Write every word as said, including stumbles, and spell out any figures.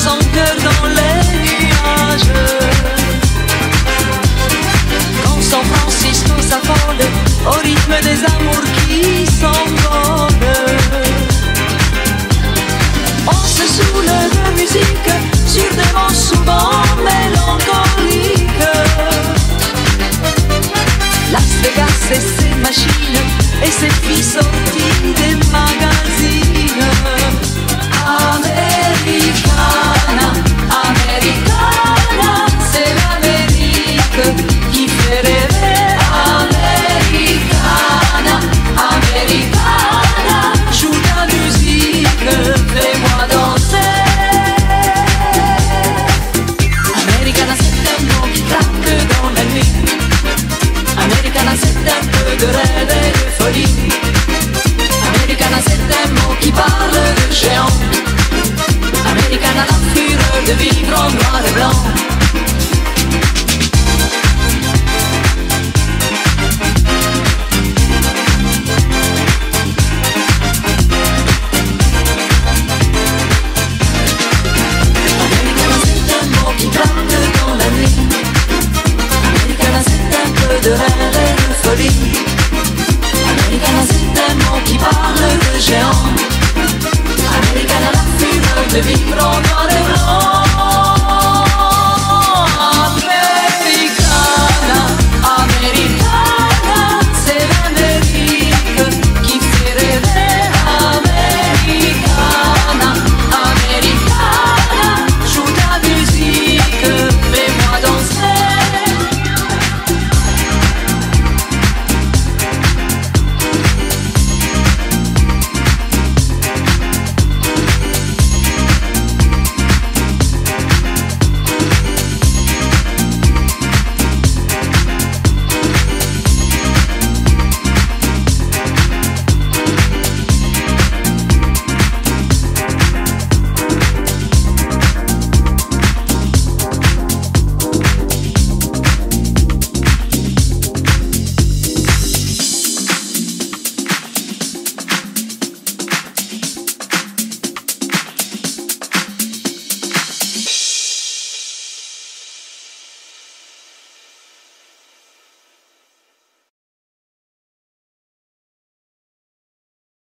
son cœur dans les nuages. Quand San Francisco s'affole au rythme des amours qui s'envolent, on se saoule de musique sur des mots souvent mélancoliques. Las Vegas et ses machines et ses filles sorties des magazines. Americana, Americana, c'est l'Amérique qui fait rêver. Americana, Americana, joue ta musique, fais-moi danser. Americana, c'est un mot qui claque dans la nuit. Americana, c'est un peu de rêve et de folie. Americana, c'est un mot qui parle de géant. Americana, la fureur de vivre en noir et blanc.